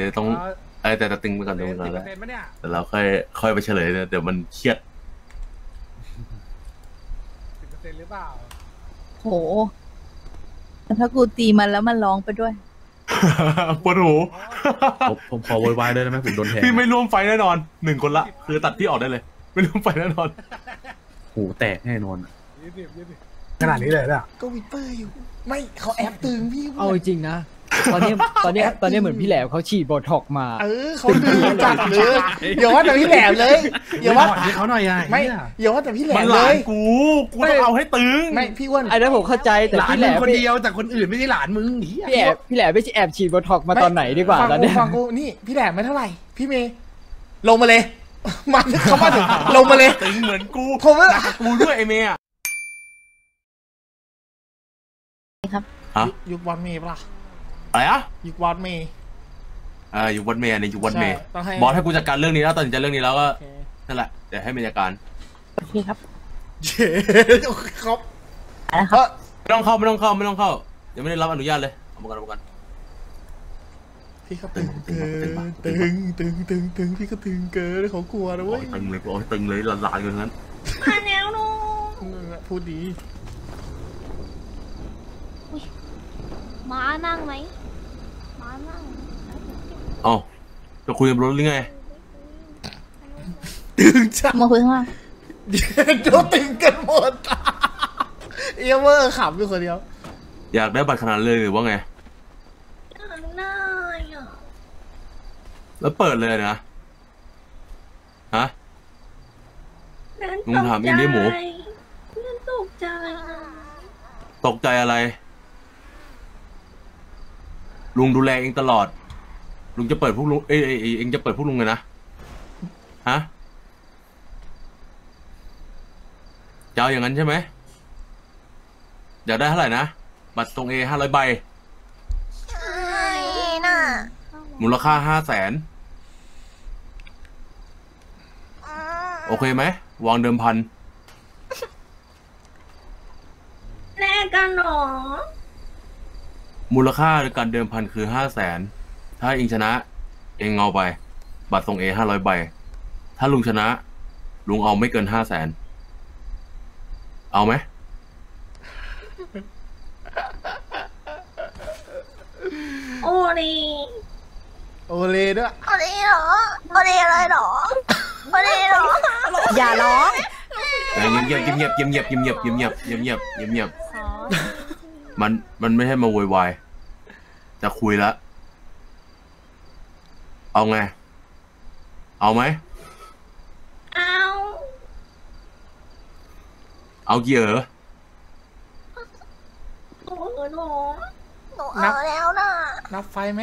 ต้องแต่ตึงไปก่อนตรงนั้นแล้วแต่เราค่อยไปเฉลยเดี๋ยวมันเครียด 10%หรือเปล่าโหแต่ถ้ากูตีมันแล้วมันร้องไปด้วยปวดหูผมขอโวยวายด้วยได้ไหมผมโดนแทงพี่ไม่ร่วมไฟแน่นอน1 คนละคือตัดพี่ออกได้เลยไม่ร่วมไฟแน่นอนหูแตกแน่นอนขนาดนี้เลยเนี่ยก็วิปเปอร์อยู่ไม่เขาแอบตึงพี่เอาจริงนะตอนนี้เหมือนพี่แหลมเขาฉีดโบท็อกมาเขาตึงจัดเลยอย่าว่าแต่พี่แหลมเลยอย่าว่าเขาหน่อยไม่อย่าว่าแต่พี่แหลมเลยกูต้องเอาให้ตึงไม่พี่อ้วนไอ้นั้นผมเข้าใจแต่พี่แหลมคนเดียวแต่คนอื่นไม่ใช่หลานมึงพี่แหลมไม่ใช่แอบฉีดโบท็อกมาตอนไหนดีกว่าตอนนี้ฟังกูนี่พี่แหลมไม่เท่าไหร่พี่เมย์ลงมาเลยมันเขามาถึงลงมาเลยตึงเหมือนกูผมว่ากูด้วยไอเมย์ครับยุควันเมย์ปะล่ะอะไรอะยุควันเมย์ยุควันเมย์ในยุควันเมย์บอสให้กูจัดการเรื่องนี้แล้วตัดสินใจเรื่องนี้แล้วก็นั่นแหละเดี๋ยวให้เมย์จัดการโอเคครับครับไม่ต้องเข้ายังไม่ได้รับอนุญาตเลยเอามากันพี่เขาตึงเกินตึงพี่ก็ตึงเกินเขากลัวนะเว้ยตึงเลยบอกตึงเลยหลานๆกันนั้นมาแล้วนูพูดดีม้านั่งไหมม้านั่งอ๋อจะคุยกับรถหรือไงตึงจังมาคุยข้างล่างโดนตึงกันหมดเอเวอร์ขำอยู่คนเดียวอยากได้บัตรขนาดเลยหรือว่าไงได้แล้วเปิดเลยนะฮะลุงถามอินดี้หมูตกใจอะไรลุงดูแลเองตลอดลุงจะเปิดพวกลุงเองจะเปิดพวกลุงเลยนะฮะจะเอาอย่างนั้นใช่ไหมอยากได้เท่าไหร่นะบัตรตรง 500 ใบใช่น่ะมูลค่า500,000โอเคไหมวางเดิมพันแลกกันหรอมูลค่าในการเดิมพันคือ500,000ถ้าเองชนะเองเอาไปบัตรตรง 500 ใบถ้าลุงชนะลุงเอาไม่เกิน500,000เอาไหมโอเลด้วยโอเลเหรอโอเลอะไรหรอโอเลเหรออย่าร้องเงียบมันไม่ให้มาโวยวายจะคุยแล้วเอาไงเอาไหมเอากี่หนูแล้วนะนับไฟไหม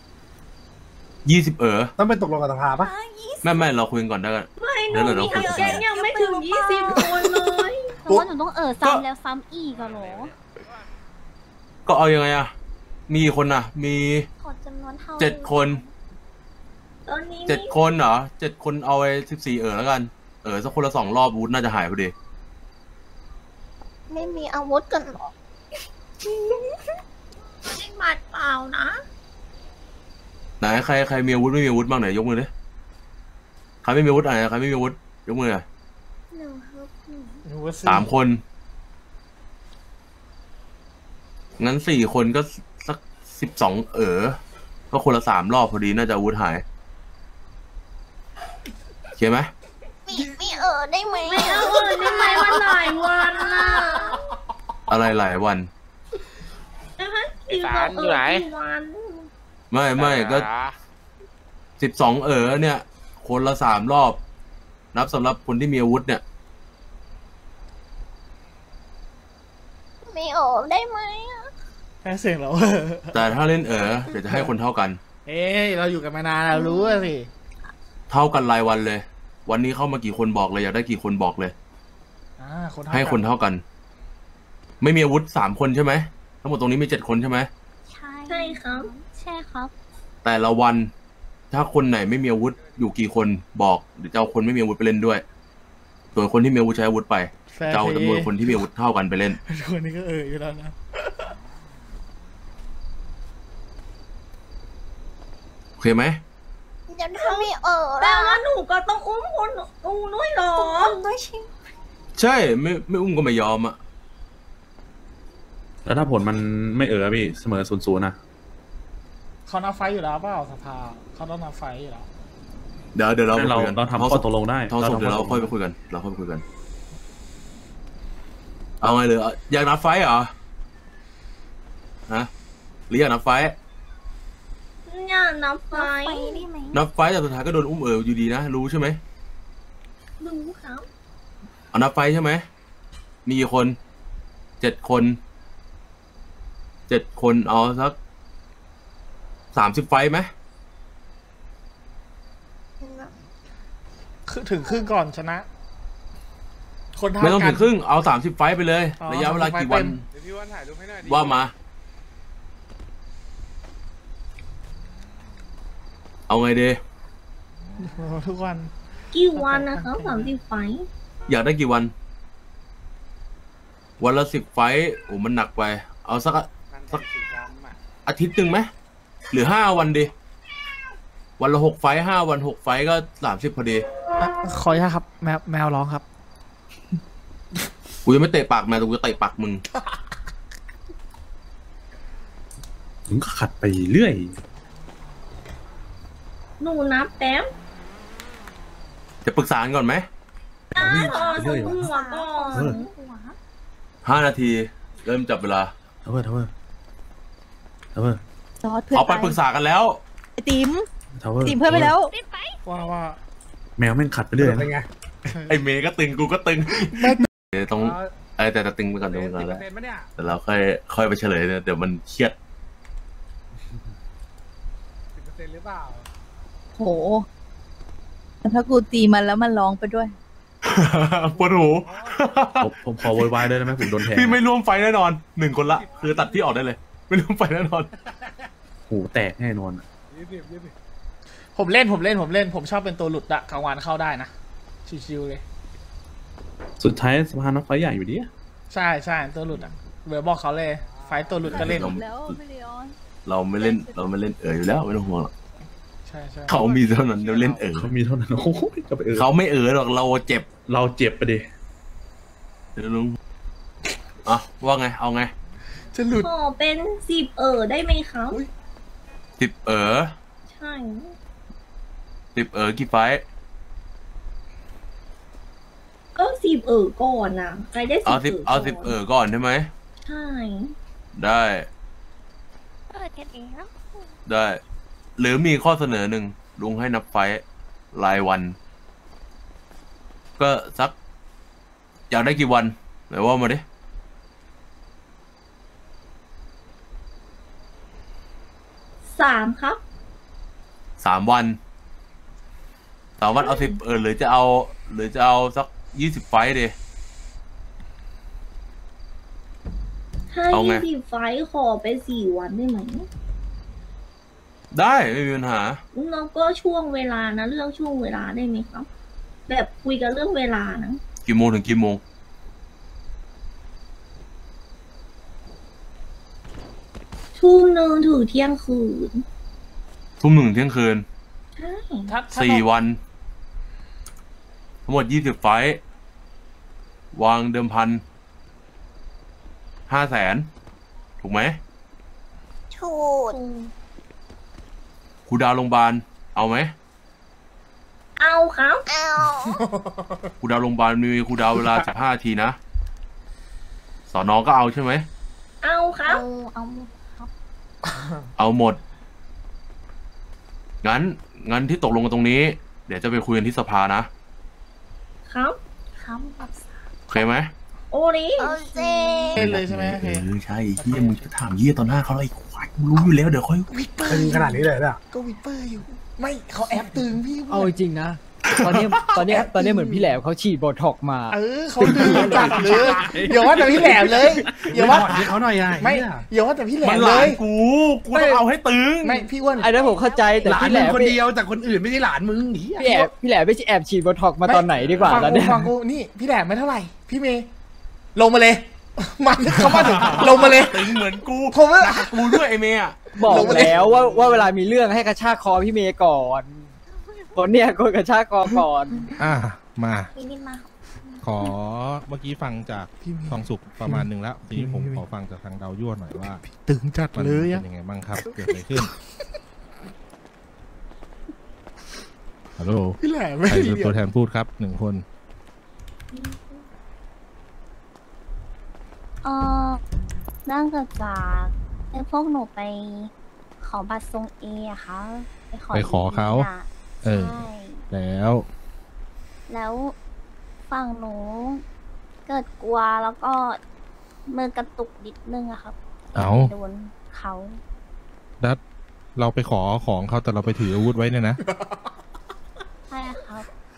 20 ต้องไปตกลงกับสภาปะไม่เราคุยกันก่อนได้กันไม่หนูมีแก๊งยังไม่ถึง20 คนเลยเพราะว่าหนูต้องซ้ำแล้วซ้ำอีกอะหรอก็เอายังไงอะมีคนอะมี7 คน7 คนเหรอ7 คนเอาไป14แล้วกันสักคนละ2 รอบวูดน่าจะหายพอดีไม่มีอาวุธกันหรอไม่หมัดเปล่านะไหนใครมีอาวุธไม่มีอาวุธบ้างไหนยกมือดิใครไม่มีอาวุธอะไรใครไม่มีอาวุธยกมือหน่อย3 คนงั้น4 คนก็สัก12ก็คนละ3 รอบพอดีน่าจะอาวุธหายใช่ไหมมีได้ไหมไม่ได้ไหมมันหลายวันน่ะอะไรหลายวันสารอยู่ไหนไม่ก็12เนี่ยคนละ3 รอบนับสำหรับคนที่มีอาวุธเนี่ยไม่ได้ไหมแค่เสียงเราแต่ถ้าเล่นเดี๋ยวจะให้คนเท่ากันเราอยู่กันมานานเรารู้สิเท่ากันรายวันเลยวันนี้เข้ามากี่คนบอกเลยอยากได้กี่คนบอกเลยให้คนเท่ากันไม่มีอาวุธ3 คนใช่ไหมทั้งหมดตรงนี้มี7 คนใช่ไหมใช่ครับใช่ครับแต่ละวันถ้าคนไหนไม่มีอาวุธอยู่กี่คนบอกเดี๋ยวจะเอาคนไม่มีอาวุธไปเล่นด้วยส่วนคนที่มีอาวุธใช้อาวุธไปจะเอาจำนวนคนที่มีอาวุธเท่ากันไปเล่นคนนี้ก็อยู่แล้วนะโเคไหมยังทำไม่แต่ว่าหนูก็ต้องอุ้มคนอูด้วยหรอด้วยใช่ใช่ไม่อุ้มก็ไม่ยอมอ่ะแล้วถ้าผลมันไม่พี่เสมอ0-0นะเขานับไฟอยู่แล้วเปล่าสภาเขาต้องนับไฟอยู่แล้วเดี๋ยวเราไปคุยกันเราทำข้อตกลงได้ท้องศพเดี๋ยวเราค่อยไปคุยกันเอาไงเลยอยากนับไฟเหรอฮะหรืออยากนับไฟอย่านับไฟได้ไหมนับไฟแต่สุดท้ายก็โดนอุ้มอยู่ดีนะรู้ใช่ไหมรู้ครับเอานับไฟใช่ไหมมีกี่คน7 คนเอาสัก30 ไฟไหมถึงครึ่งก่อนชนะ คนเท่าไม่ต้องกัถึนงครึ่งเอา30 ไฟไปเลยอ๋อระยะเวลากี่วันเดี๋ยวพี่วันถ่ายรูปให้หน่อยดิว่ามา เอาไงดีโอ้ทุกวันกี่วันนะครับ30 ไฟอยากได้กี่วัน วันละ10 ไฟโอ้มันหนักไป เอาสักอาทิตย์หนึ่งไหมหรือ5 วันดีวันละ6 ไฟ5 วัน6 ไฟก็30พอดีขออนุญาตครับแมวร้องครับกูยังไม่เตะปากแม่แต่กูจะเตะปากมึงมึงก็ขัดไปเรื่อยหนูนับแป๊บจะปรึกษากันก่อนไหมรอสักหัวก่อน 5 นาที เริ่มจับเวลาเทเวอร์ซอสเพื่อนเอาไปปรึกษากันแล้วไอติ๋มเทเวอร์ติ๋มเพื่อนไปแล้วว่าแมวแม่งขัดไปเรื่อยเป็นไงไอเมย์ก็ตึงกูก็ตึงเดี๋ยวต้องแต่จะตึงไปก่อนแล้ว 10%ไหมเนี่ยแต่เราค่อยไปเฉลยเดี๋ยวมันเครียด 10%หรือเปล่าโหแต่ถ้ากูตีมันแล้วมันร้องไปด้วยปวดหูผมขอโวยวายด้วยได้ไหมผมโดนแทงพี่ไม่ร่วมไฟแน่นอน1 คนละคือตัดพี่ออกได้เลย ไม่ร่วมไฟแน่นอนหูแตกแน่นอนอะ 20 ผมเล่นผมชอบเป็นตัวหลุดอะกลางวันเข้าได้นะชิวๆเลยสุดท้ายสภานักไฟใหญ่อยู่ดีใช่ตัวหลุดอะเบอร์บอกเขาเลย ไฟตัวหลุดก็เล่นแล้วไม่ได้ออนเราไม่เล่นอยู่แล้วไม่ต้องห่วงหรอกใช่เขามีเท่านั้นเดี๋ยวเล่นเขามีเท่านั้นโอ้ยจะไปเขาไม่หรอกเราเจ็บเราเจ็บไปดิเดี๋ยวลุงอ่ะว่าไงเอาไงจะหลุดขอเป็น10ได้ไหมครับ 10 ใช่ 10 กี่ไฟก็10ก่อนนะใครได้10 เอา10 ก่อนใช่ไหมใช่ได้เปิดกันเองแล้วได้ หรือมีข้อเสนอหนึ่งลุงให้นับไฟรายวัน ก็สัก อยากได้กี่วันไหนว่ามาดิ 3ครับ 3 วันเอา10หรือจะเอาสัก20 ไฟดิถ้าเอาไง 20 ไฟขอไป4 วันได้ไหมได้ไม่มีปัญหาแล้วก็ช่วงเวลานะเรื่องช่วงเวลาได้ไหมครับ แบบคุยกันเรื่องเวลานะกี่โมงถึงกี่โมงทุ่มนึงถึงเที่ยงคืนทุ่ม 1 เที่ยงคืนใช่ถ้า 4 วัน ทั้งหมด20 ไฟท์วางเดิมพัน500,000ถูกไหมถูกครูดาวโรงพยาบาลเอาไหมเอาครับเอาครูดาวโรงพยาบาลมีครูดาวเวลา15 นาทีนะสอนอก็เอาใช่ไหมเอาครับเอาเอาหมด งั้นที่ตกลงกันตรงนี้ เดี๋ยวจะไปคุยกันที่สภานะครับคำแบบโอเคไหมโอริโอเจเล่นเลยใช่ไหมโอเคใช่เฮียมึงจะถามเฮียตอนหน้าเขาเลยไอ้ควายมึงรู้อยู่แล้วเดี๋ยวค่อยวิปเปอตึงร์ขนาดนี้เลยเนี่ยก็วิปเปอร์อยู่ ไม่เขาแอบตึงพี่เอาจริงๆนะ ตอนนี้เหมือนพี่แหลมเขาฉีดโบท็อกซ์มาเขาตึงจัดเลยอย่าว่าแต่พี่แหลมเลยอย่าว่าถอดให้เขาหน่อยไงไม่อย่าว่าแต่พี่แหลมันมหเลลานยกูต้องเอาให้ตึงไม่พี่อ้วนไอ้นั้นผมเข้าใจแต่หลานพี่แหลมึงมคนเดียวแต่คนอื่นไม่ใช่หลานมึงหนีพี่แหลมไม่ใช่แอบฉีดโบท็อกซ์มาตอนไหนดีกว่าฟังแล้วกูเนี่ยฟังกูนี่พี่แหลมไม่เท่าไหร่พี่เมย์ลงมาเลยมันเขามาถึงลงมาเลยตึงเหมือนกูผมว่ากูด้วยไอเมย์อะบอกแล้วว่าเวลามีเรื่องให้กระชากคอพี่เมย์ก่อนคนเนี่ยคนกระชากคอก่อนมาพี่นิดมาขอเมื่อกี้ฟังจากทองสุกประมาณหนึ่งแล้วทีนี้ผมขอฟังจากทางดาวยั่วหน่อยว่าตึงจัดมันเลยเป็อะนยังไงบ้างครับเกิดอะไรขึ้นฮัลโหลพี่แหลมไม่ใครดีเป็นตัวแทนพูดครับ1 คนเนื่องเกิดจากพวกหนูไปขอบัตรทรงเออะค่ะไปขอเขาอะเออใช่แล้วฝั่งหนูเกิดกลัวแล้วก็มือกระตุกนิดนึงอะครับเอาโดนเขาดัดเราไปขอของเขาแต่เราไปถืออาวุธไว้เนี่ยนะใช่ครับ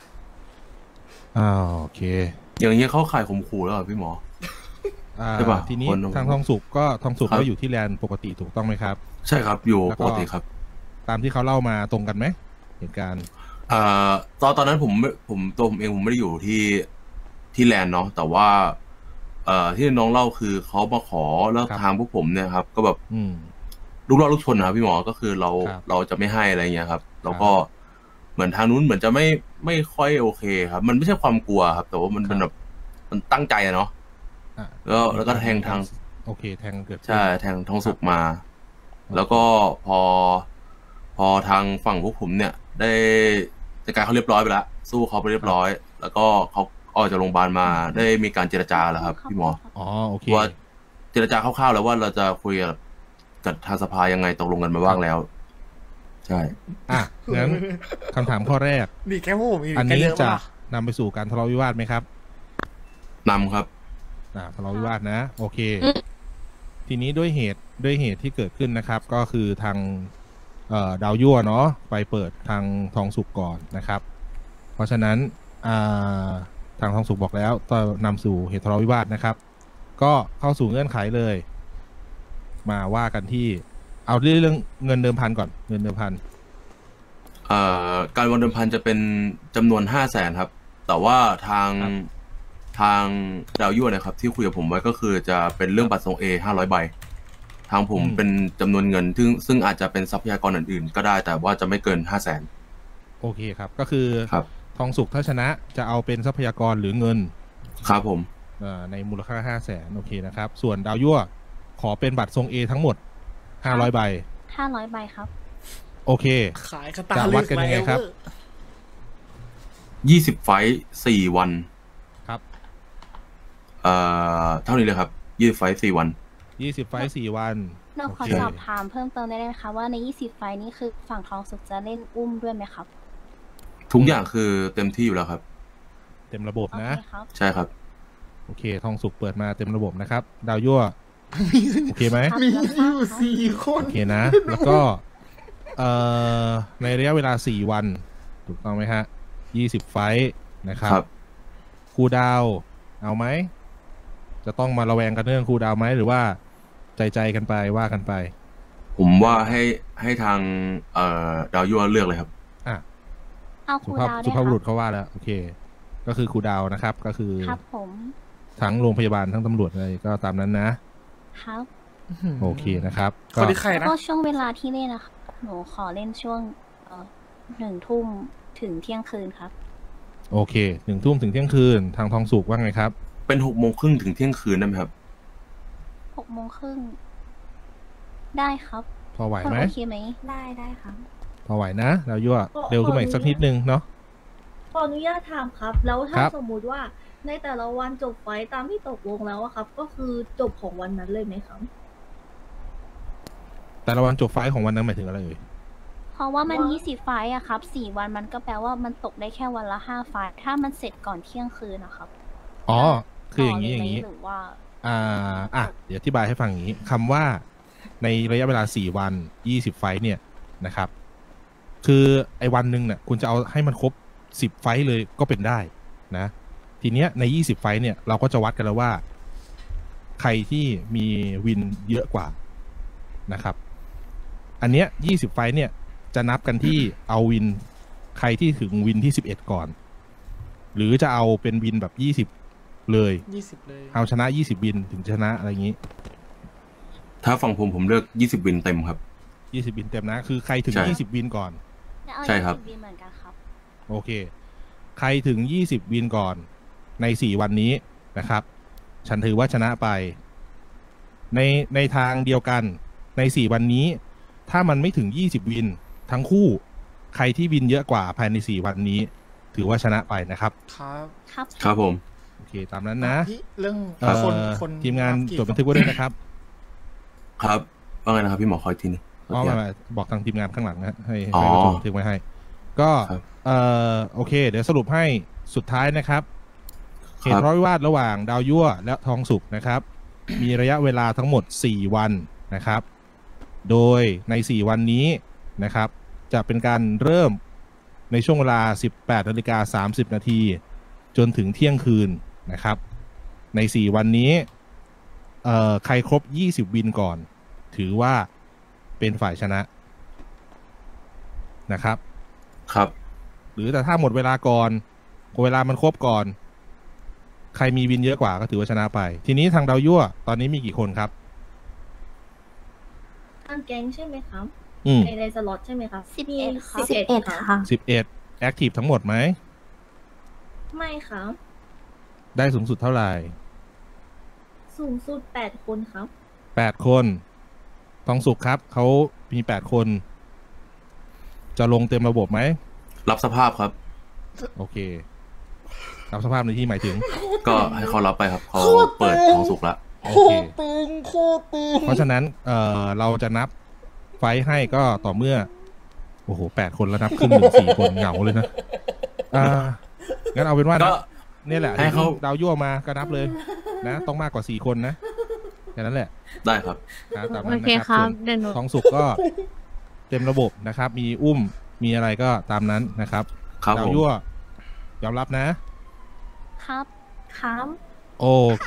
โอเคอย่างนี้เข้าข่ายข่มขู่แล้วเหรอพี่หมอ ใช่ปะทีนี้คนทางทองสุกก็ครับอยู่ที่แลนด์ปกติถูกต้องไหมครับใช่ครับอยู่แล้วก็ปกติครับตามที่เขาเล่ามาตรงกันไหมเหตุการณ์ตอนนั้นตัวผมเองผมไม่ได้อยู่ที่แลนด์เนาะแต่ว่าที่น้องเล่าคือเขามาขอแล้วทางพวกผมเนี่ยครับ ก็แบบอืมลูกเล่าลูกชนนะครับพี่หมอก็คือเราครับเราจะไม่ให้อะไรเงี้ยครับ แล้วก็เหมือนทางนู้นเหมือนจะไม่ค่อยโอเคครับ มันไม่ใช่ความกลัวครับ แต่ว่ามันเป็นแบบมันตั้งใจอะเนาะอ่ะแล้วก็แทงทางโอเคแทงเกิดขึ้นใช่แทงทองสุกมา แล้วก็พอทางฝั่งพวกผมเนี่ย ได้จัดการเขาเรียบร้อยไปแล้วสู้เขาไปเรียบร้อย แล้วก็เขาออกจากโรงพยาบาลมาได้มีการเจรจาแล้วครับพี่หมออ๋อโอเคว่าเจรจาคร่าวๆแล้วว่าเราจะคุยกับทางสภายังไงตกลงกันมาบ้างแล้ว ใช่งั้นคำถามข้อแรกนี่แค่พวกผมอีกอันแค่นี้เยอะจะมากนำไปสู่การทะเลาะวิวาทไหมครับนำครับทะเลาะวิวาทนะ โอเค ทีนี้ด้วยเหตุที่เกิดขึ้นนะครับ ก็คือทางดาวยั่วเนาะไปเปิดทางทองสุกก่อนนะครับ เพราะฉะนั้นทางทองสุกบอกแล้วต้องนำสู่เหตุทะเลาะวิวาทนะครับ ก็เข้าสู่เงื่อนไขเลย มาว่ากันที่เอาเรื่องเงินเดิมพันก่อนเงินเดิมพันการวันเดิมพันจะเป็นจำนวน500,000ครับ แต่ว่าทางดาวยั่วนะครับ ที่คุยกับผมไว้ก็คือจะเป็นเรื่องบัตรทรงเอ500 ใบ ทางผมเป็นจำนวนเงินซึ่งอาจจะเป็นทรัพยากรอื่นๆก็ได้แต่ว่าจะไม่เกิน500,000 โอเคครับ ก็คือครับทองสุกถ้าชนะจะเอาเป็นทรัพยากรหรือเงินครับผมในมูลค่า500,000โอเคนะครับ ส่วนดาวยั่วขอเป็นบัตรทรงเอทั้งหมด500 ใบ 500 ใบครับโอเคขายคาตาจะวัดกันยังไงครับ 20 ไฟต์4 วันครับเท่านี้เลยครับ20 ไฟต์4 วัน 20 ไฟล์4 วันเราขอโอเคสอบถามเพิ่มเติมได้ไหมคะว่าใน20 ไฟล์นี้คือฝั่งทองสุกจะเล่นอุ้มด้วยไหมครับทุกอย่างคือเต็มที่อยู่แล้วครับเต็มระบบโอนะเคครับใช่ครับโอเค ทองสุกเปิดมาเต็มระบบนะครับ ดาวยั่ว โอเคไหมครับมีรับอทราบยู่ครับ 4 คนโอเคนะ แล้วก็ในระยะเวลา4 วัน ถูกต้องไหมฮะ20 ไฟล์นะครับครับครูดาวเอาไหม จะต้องมาระแวงกันเรื่องครูดาวไหมหรือว่าใจกันไปว่ากันไปผมว่าให้ทางดาวยั่วเลือกเลยครับเอาคสุรูภาพดาวได้สุคภาพรับุรุบษเขาว่าแล้วโอเค ก็คือครูดาวนะครับ ก็คือครับผมทั้งโรงพยาบาลทั้งตำรวจเลยก็ตามนั้นนะครับโอเคนะครับคก็นที่ใครนะก็ช่วงเวลาที่เล่นนะคะหนูขอเล่นช่วง1 ทุ่มถึงเที่ยงคืนครับโอเค1 ทุ่มถึงเที่ยงคืนทางทองสุกว่าไงครับเป็น6 โมงครึ่งถึงเที่ยงคืนได้ไหมครับ 6 โมงครึ่งได้ครับพอไหวคุณไหมโอเคไหมได้ครับพอไหวนะดาวยั่วเร็วขึ้นมาอีกสักนิดนึงเนาะขออนุญาตถามครับ แล้วถ้าครับสมมุติว่าในแต่ละวันจบไฟต์ตามที่ตกลงแล้วอะครับ ก็คือจบของวันนั้นเลยไหมครับแต่ละวันจบไฟล์ของวันนั้นหมายถึงอะไรเอ่ยเพราะว่ามัน20 ไฟล์อะครับ4 วันมันก็แปลว่ามันตกได้แค่วันละ5 ไฟล์ถ้ามันเสร็จก่อนเที่ยงคืนนะครับอ๋อคืออย่างนี้ต่อย่างนี้นี้หรือว่าเดี๋ยวอธิบายให้ฟังอย่างนี้คำว่าในระยะเวลา4 วัน20 ไฟล์เนี่ยนะครับ คือไอ้วันหนึ่งเนี่ยคุณจะเอาให้มันครบ10 ไฟล์เลยก็เป็นได้นะ ทีเนี้ยใน20 ไฟล์เนี่ยเราก็จะวัดกันแล้วว่า ใครที่มีวินเยอะกว่านะครับ อันเนี้ย20 ไฟล์เนี่ยจะนับกันที่เอาวินใครที่ถึงวินที่11ก่อน หรือจะเอาเป็นวินแบบ20เลย 20 เลยเอาชนะ20 วินถึงชนะอะไรอย่างนี้ถ้าฝั่งผมเลือก20 วินเต็มครับ 20 วินเต็มนะ คือใครถึงใช่ 20 วินก่อนจะเอาใช่ครับ 20 วินเหมือนกันครับโอเค ใครถึง 20 วินก่อนใน 4 วันนี้นะครับ ฉันถือว่าชนะไป ในทางเดียวกันใน 4 วันนี้ ถ้ามันไม่ถึง 20 วินทั้งคู่ ใครที่วินเยอะกว่าภายใน 4 วันนี้ ถือว่าชนะไปนะครับครับครับครับผมโอเค ตามนั้นนะพี่เรื่องเอ่อคนทีมงานกี่จดบันทึกไว้ด้วยนะครับครับว่าไงนะครับพี่หมอคอยทีนึงอ๋อมาบอกทางทีมงานข้างหลังนะให้อ๋อให้จดบันทึกไว้ให้ ก็ครับโอเค เดี๋ยวสรุปให้สุดท้ายนะครับ เหครัตุบทะเลาะวิวาทระหว่างดาวยั่วและทองสุกนะครับ มีระยะเวลาทั้งหมด 4 วันนะครับ โดยใน 4 วันนี้นะครับ จะเป็นการเริ่มในช่วงเวลา 18:30 นาทีจนถึงเที่ยงคืนนะครับ ใน 4 วันนี้ใครครบ 20 วินก่อน ถือว่าเป็นฝ่ายชนะนะครับครับหรือแต่ถ้าหมดเวลาก่อนเวลามันครบก่อน ใครมีวินเยอะกว่าก็ถือว่าชนะไป ทีนี้ทางดาวยั่วตอนนี้มีกี่คนครับทางแก๊งใช่ไหมครับอืมในสล็อตใช่ไหมครับ 11ครับ 11ค่ะ 11 แอคทีฟทั้งหมดไหมไม่ครับได้สูงสุดเท่าไหร่สูงสุด8 คนครับ 8 คนทองสุกครับ เขามี 8 คน จะลงเต็มระบบไหมรับสภาพครับโอเค รับสภาพในที่หมายถึงก็ให้เขารับไปครับเขาเปิดทองสุกละโอเค เพราะฉะนั้น เราจะนับไฟท์ให้ก็ต่อเมื่อ โอ้โห 8 คนแล้วนับขึ้น1 4 คนเหงาเลยนะ งั้นเอาเป็นว่าก็เนี่ยแหละให้เขาดาวยั่วมาก็นับเลยนะ ต้องมากกว่า 4 คนนะแค่นั้นแหละได้ครับนะตามโอนั้นเคนะคครัรับบ เดี๋ยวหนูทองสุกก็เต็มระบบนะครับ มีอุ้มมีอะไรก็ตามนั้นนะครับครับดาวผมยั่วยอมรับนะครับครับโอเค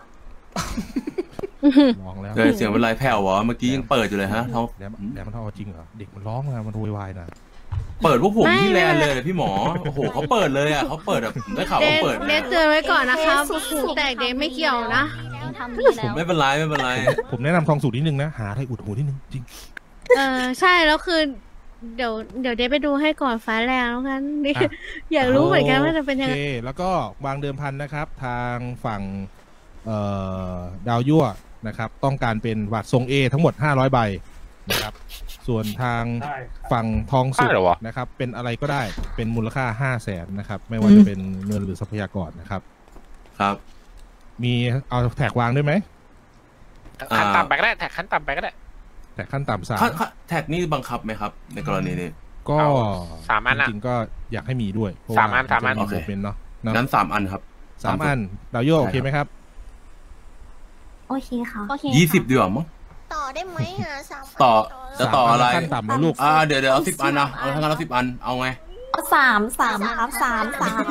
ร้องแล้วเลยเสียงเป็นไรแผ่ววะเมื่อกี้ยังเปิดอยู่เลยฮะท้องแล้วมันเอาจริงเหรอเด็กมันร้องมามันโวยวายนะเปิดพวกผมที่แลนด์เลยพี่หมอโอ้โหเขาเปิดเลยอ่ะเขาเปิดแบบได้ข่าวว่าเปิดเดเตือนไว้ก่อนนะครับหูแตกเดไม่เกี่ยวนะทำดีผแล้มวไม่เป็นไรไม่เป็นไรผมแนะนำทองสุกนิดนึงนะหาอะไรอุดหูนิดนึงจริงใช่แล้วคือ เดี๋ยวเดไปดูให้ก่อนฟ้าแรงแล้วกัน อยากรู้เหมือนกันว่าจะเป็นยังไงโอเคแล้วก็วางเดิมพันนะครับ ทางฝั่งดาวยั่วนะครับ ต้องการเป็นวัดทรง A ทั้งหมด500ใบนะครับ ส่วนทางฝั่งทองสุกนะครับ เป็นอะไรก็ได้เป็นมูลค่า 500,000นะครับ ไม่ว่าจะเป็นเงินหรือทรัพยากรนะครับครับมีเอาแท็กวางด้วยไหมขั้นต่ำไปก็ได้แท็กขั้นต่ำไปก็ได้แท็กขั้นต่ำแท็กนี่บังคับไหมครับ ในกรณีนี้ก็สามอันอะจริงๆก็อยากให้มีด้วยเพระว่สามอันสามอันจะโอเคเป็นเนาะงั้น3 อันครับสามอันดาวยั่วโอเคไหมครับโอเคค่ะโอเค 20ดีกว่ามั้งต่อได้ไหมอ่ะต่อจะต่ออะไรขั้นต่ำนะลูกเดี๋ยวเอา10 อันนะเอาทั้งนั้นเอา10 อันเอาไงสามครับสาม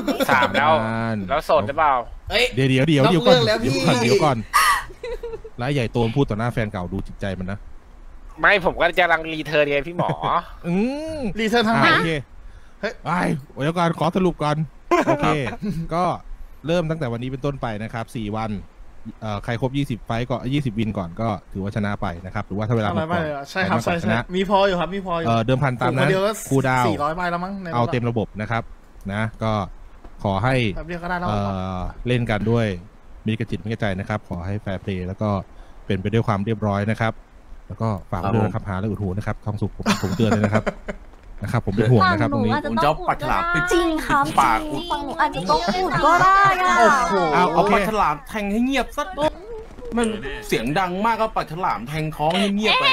3แล้วโสดหรือเปล่าเดี๋ยวก่อนเดี๋ยวก่อนร้ายใหญ่โตมพูดต่อหน้าแฟนเก่าดูจิตใจมันนะไม่ผมก็จะกำลังรีเทิร์นไงพี่หมอรีเทิร์นทางไหนโอเคไปเดี๋ยวก่อนขอสรุปก่อนโอเค ก็เริ่มตั้งแต่วันนี้เป็นต้นไปนะครับ4 วันใครครบ20ไฟต์ก็20 วินก่อนก็ถือว่าชนะไปนะครับหรือว่าถ้าเวลาหมดก่อนใช่ครับใครมากกว่าชนะมีพออยู่ครับมีพออยู่เดิมพันตามนั้นครูดาว 400ใบแล้วมั้งในรถเอาเต็มระบบนะครับนะก็ขอให้แป๊บเดียวก็ได้แล้วเล่นกันด้วยมีกระจิตมีกระใจนะครับ ขอให้แฟร์เพลย์แล้วก็เป็นไปด้วยความเรียบร้อยนะครับ แล้วก็ฝากด้วยนะครับหาและอุดหูนะครับทองสุกผมเตือนเลยนะครับ นะครับ ผมเป็นห่วงนะครับตรงนี้ผมจะเอาปัดฉลามไปจริงครับปากฟังหนูอาจจะต้องพูดก็ได้อะโอ้โหโอเคปัดฉลามแทงให้เงียบสักมันเสียงดังมากก็ปัดฉลามแทงท้องให้เงียบไป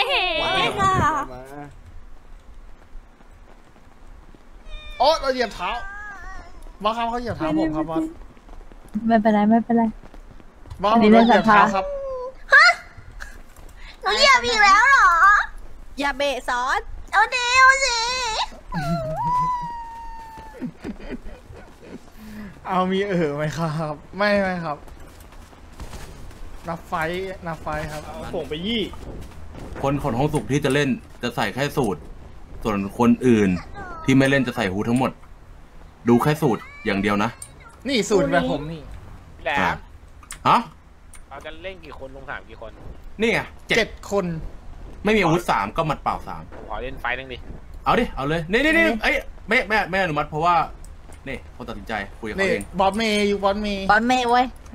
โอ้เราเหยียบเท้าว่าครับเขาเหยียบเท้าผมครับว่าไม่เป็นไรไม่เป็นไรว่าอันผนี้มเรื่เราองเหยียบเท้าศรัทธาครับหนูเหยียบอีกแล้วเหรออย่าเบะซอสเอาดิเอาสิเอามีไหมครับ ไม่ครับ นับไฟครับผมไปยี่คนของท้องสุกที่จะเล่นจะใส่แค่สูตร ส่วนคนอื่นที่ไม่เล่นจะใส่ฮูดทั้งหมด ดูแค่สูตรอย่างเดียวนะนี่สูตรแบบผมนี่แหลมฮะเราจะเล่นกี่คนลงถามกี่คนนี่ไง 7 คนไม่มีอาวุธ3ก็หมัดเปล่า3 ขอเล่นไฟนึงดิเอาดิเอาเลยนี่เอ้ยไม่อนุมัติเพราะว่านี่คนตัดสินใจคุยกับเขานี่เองบอสเมย์อยู่บอสเมย์บอลเมย์เว้ย